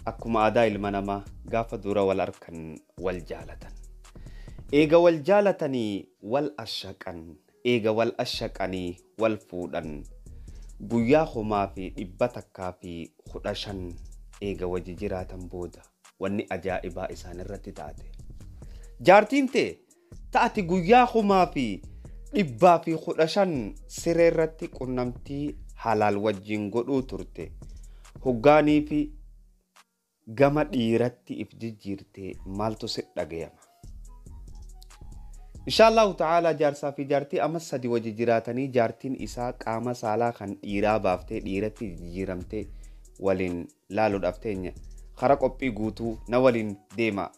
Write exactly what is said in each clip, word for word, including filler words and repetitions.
akkuma aadaa ilma namaa gaafa dura wal arkan wal jaalatan. Eega wal jaalatanii wal ashaqan, eega wal ashaqanii wal fuudhan. Guyyaa homaa fi dhibba takkaa fi kudha shan eega wajji jiraatan booda wanni ajaa'ibaa isaan irratti taate. Jaartiin tee taati guyyaa homaa fi dhibbaa fi kudha shan siree irratti qunnamtii halaal wajjin godhuu turte. Hoggaanii fi gama dhiiratti if jijjiirte maaltu si dhagayama. Inshaallahu ta'ala jaarsaa fi jaartii amma sadi wajji jiraatanii jaartiin isaa qaama saalaa kan dhiiraa baaftee dhiiratti jijjiiramtee waliin laaluudhaaf teenya kara qophii guutuu na waliin deema.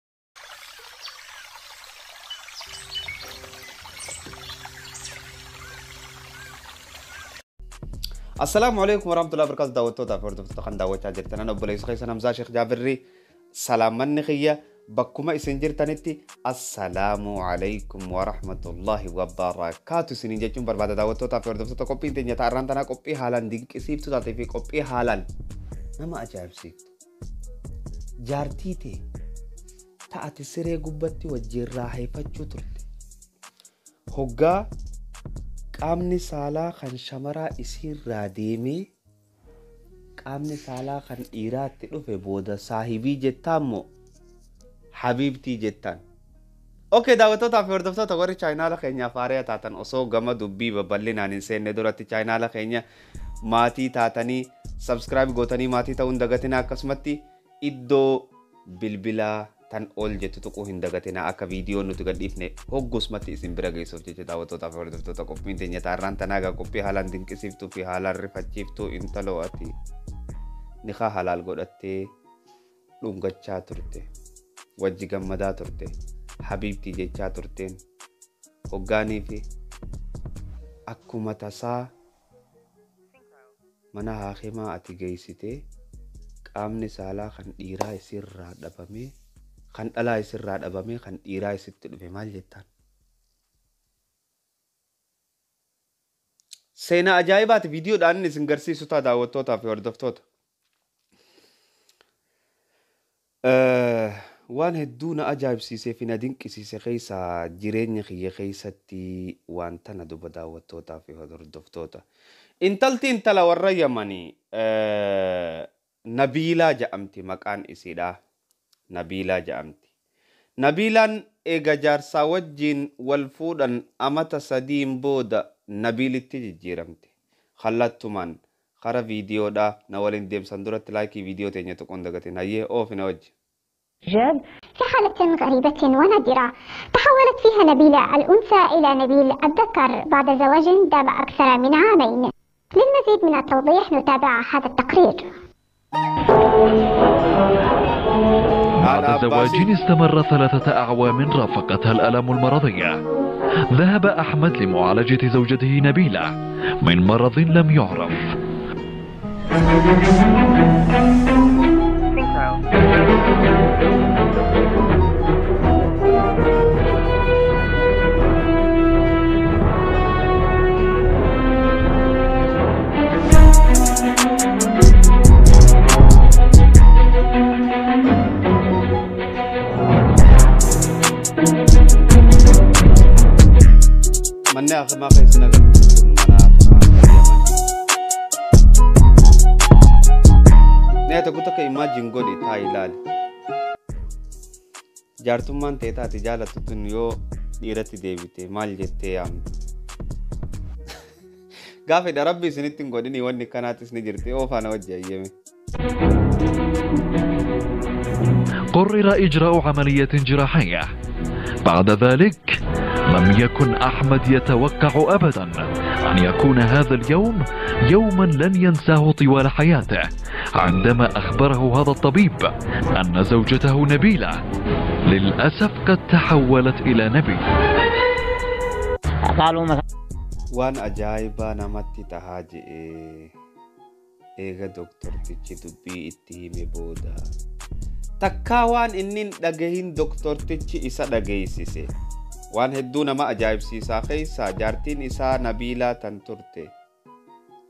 Assalamu alaikum warahmatullahi wabarakatuh. Daawwattoota fi hordoftoota kan daawwachaa jirtan ana obboleessa keessan Hamzaa Sheekh Jaabirrii salaamanni kiyya bakkuma isin jirtanitti assalamu alaikum warahmatullahi wabarakatuh isiniin jechuun barbaada. Daawwattoota fi hordoftoota qophiin teenya ta'arraan tanaa qophii haalaan dinqisiiftuu taatee fi qophii haalaan nama ajaa'ibsiiftu. Jaartii tee ta'ati siree gubbatti wajjin raaheeffachuu turte. Hoggaa qaamni saalaa kan shamaraa isiirraa deemee qaamni saalaa kan dhiiraatti dhufe booda saahibii jettaan moo habiibtii jettaan. Okay, daawwattoota fi hordoftoota warri chaayinaala keenyaaf haaraa taatan osoo gama dubbii babal'inaan hin seenne duratti chaayinaala keenya maatii taatanii subscribe gootanii maatii ta'uu hin dagatina. Akkasumatti iddoo bilbilaa tan ol jettu tuquu hin dagatina akka viidiyoo nuti gadhiifne hoggusmatti isin bira geessuuf jecha daawwattoota fi hordoftoota qophiin teenya ta'arraan tanaagaa qophii haalaan dinqisiiftuu fi haalaan rifachiiftuu intaloo ati nikaa halaal godhattee dhungachaa turte wajji gammadaa turte habiibtii jechaa turteen hoggaanii fi akkuma tasaa mana haakimaa ati geessitee qaamni saalaa kan dhiiraa isirraa dhabamee kan dhalaa isirraa dhabamee kan dhiiraa isitti dhufe maal jettaan? Seenaa ajaa'ibaati viidiyoodhaan isin garsiisu ta'a daawwattootaa fi hordoftoota. Waan hedduu na ajaa'ibsiisee fi na dinqisiise keessaa jireenya kiyya keessatti waan tana duba daawwattootaa fi hordoftoota. Intalti intala warra Yamanii Nabiilaa jedhamti maqaan isiidha. Nabiilaa jedhamti. Nabiilaan eega jaarsaa wajjin wal fuudhan amata sadiin booda Nabiilitti jijjiiramte. Kallattumaan kara viidiyoodha na waliin deemsan duratti laayikii viidiyoo teenya tuquun dagatiin hayyee oofina wajji. جاب في حالة غريبة ونادرة تحولت فيها نبيلة الأنثى إلى نبيل الذكر بعد زواج دام أكثر من عامين. للمزيد من التوضيح نتابع هذا التقرير. بعد زواج استمر ثلاثة أعوام رافقتها الألم المرضية، ذهب أحمد لمعالجة زوجته نبيلة من مرض لم يعرف. Manne akhma kaisna mana akhma ne to kuta ka imagine godi Thailand jaartummaan teeta ati jaalatu tun yoo dhiiratti deebite maal jettee yaamtu gaafa dha rabbi isinitti hin godhini wanni kanaatis ni jirti oofaana wajji ayyeme. قرر إجراء عملية جراحية. بعد ذلك لم يكن أحمد يتوقع أبدا أن يكون هذا اليوم يوما لن ينساه طوال حياته، عندما أخبره هذا الطبيب أن زوجته نبيلة للأسف قد تحولت إلى نبي. وان أجايبا نمتي تهاجئ إيغا دكتور تيجي دبي اتهيمي بودا تكاوان إنين دقهين دكتور تيجي إسا دقهيسيسي وان هدونا ما أجايب سيسا خيسا جارتين إسا نبيلة تنترتي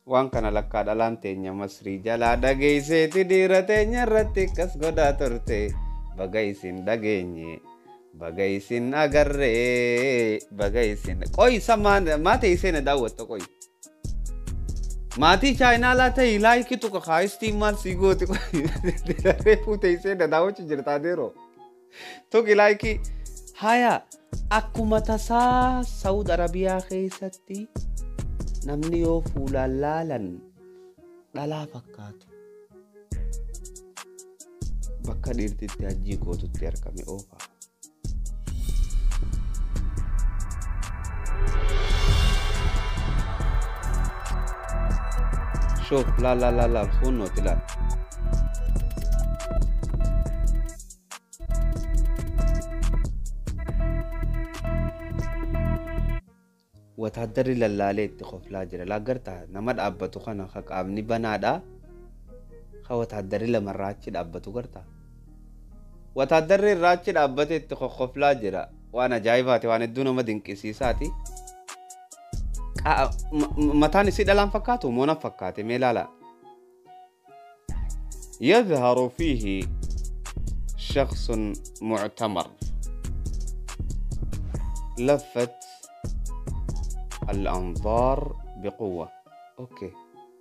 waan kana lakkaa dhalaan teenya masrii jalaa dhageesseeti dhiira teenya irratti akkas godhaa turte baga isin dhageenye baga isin agarree baga isin qoy samaan maate iseen daawwattu qoy maatii chaayinaa laa ta'e laayikii tuqa kaayistii maal sii gooti reefuu teessee daawwachu jirtaa deeroo tuqi laayikii haya akkuma tasaa Saawud Arabiyaa keessatti namni yoo fuulaan laalan dhalaa fakkaatu bakka dhiirtitti hajjii gootutti argame oofaa. شوف لا لا لا لا الخنوت لا وتهدري للاليت تخوف لاجرة لا قرتها نمد أبتو خنا خك أبني بنادا خو تهدري لمراتشد أبتو قرتها وتهدري الراتشد أبتي تخوف لاجرة وأنا جايباتي وأنا الدنيا مدين كيسيساتي متاني سيد الان فكاتو مونا فكاتي ميلالا يظهر فيه شخص معتمر لفت الأنظار بقوة أوكي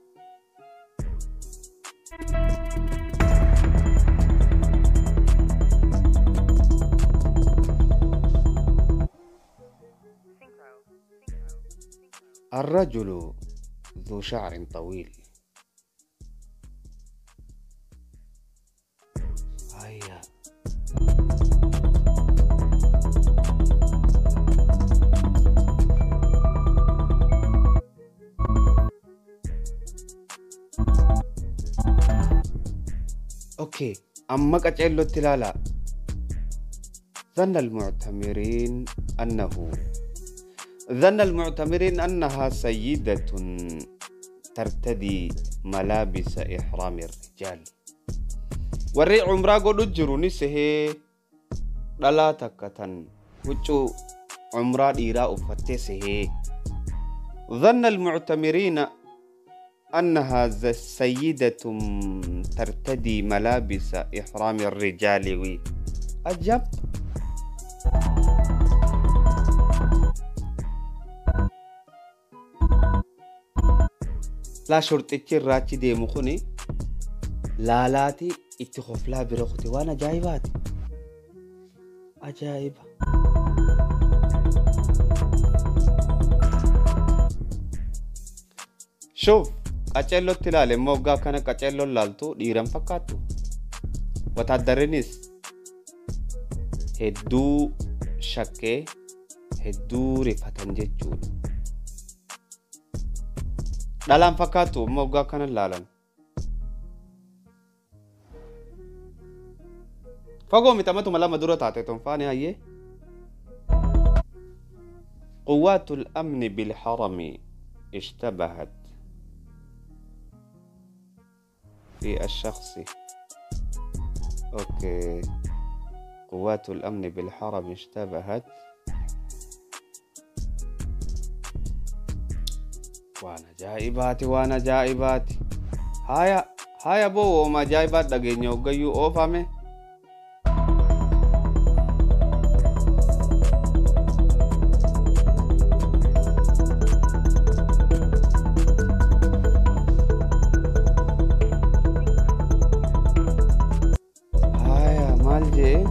الرجل ذو شعر طويل هيا اوكي اما قچلو تلالا ظن المعتمرين انه ظن المعتمرين أنها سيدة ترتدي ملابس إحرام الرجال وري عمرا قد جرو نسه لا تكتن وچو عمرا إيراء فتسه ظن المعتمرين أنها سيدة ترتدي ملابس إحرام الرجال وي أجب لا شرطتي الراتي دي مخوني لالاتي اتخوف لا برختي وانا جايباتي عجائب شوف قچلو تلالي موغا كان قچلو لالتو ديرم فكاتو وتادرنيس هدو شكي هدو رفتن جيجون dalam fakatu moga kanan lalan fago mitamatu mala madura tate tonfani haye قوات الأمن بالحرم اشتبهت في الشخص أوكي قوات الأمن بالحرم اشتبهت وانا جائباتي وانا جائباتي هايا هايا بو ما جائبات دغينيو غيو او فامي هايا مالجي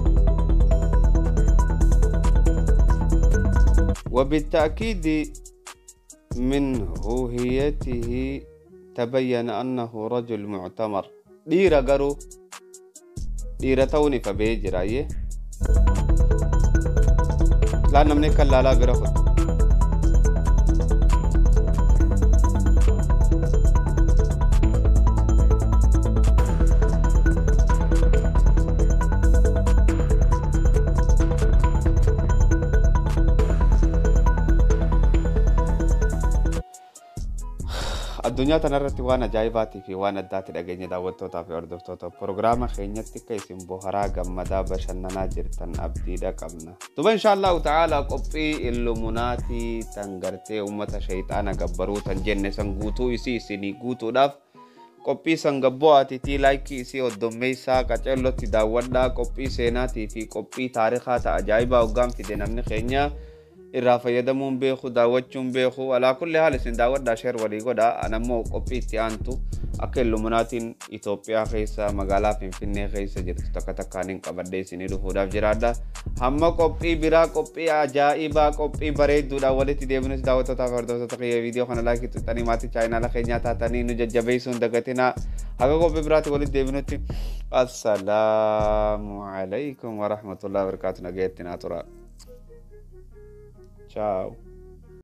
وبالتأكيد من هويته تبين أنه رجل معتمر ديرا قرو ديرا توني فبيجرا يه لا نمنيك لا لا برخد addunyaa tanarratti waan ajaa'ibaatii fi waan addaatti dhageenya daawwattootaa fi hordoftoota pirogiraama keenyatti akka isin boharaa gammadaa bashannanaa jirtan abdiidha qabna. Duba inshaallahu ta'ala qophii illuminaatii tan gartee uummata shayxaana gabbaruu tan jenne san guutuu isii isinii guutuudhaaf qophii san gabboo atiitii laayikii isii oddommeessaa qaceellotti daawwadhaa qophii seenaatii fi qophii taarikaa ta'a ajaa'ibaa hoggaan fide namni keenya irraa fayyadamuun beeku daawwachuun beeku alaa kulli haal isin daawwadhaa sheer walii godhaa anammoo qophii itti aantu akka illuminaatiin Itoophiyaa keessa magaalaa Finfinnee keessa jirtu takka takkaaniin qabadhee isinii dhufuudhaaf jiraadha hamma qophii biraa qophii ajaa'ibaa qophii bareedduudha walitti deebinuus daawwattootaaf hordoftoota kiyya viidiyoo kana laayikii tuqxanii maatii chaayinaala keenyaa taatanii nu jajjabeessuun dagatinaa haga qophii biraatti walitti deebinutti assalaamu alaykum wa rahmatullahi wa barakatuh nagayetti naa tura. Ciao.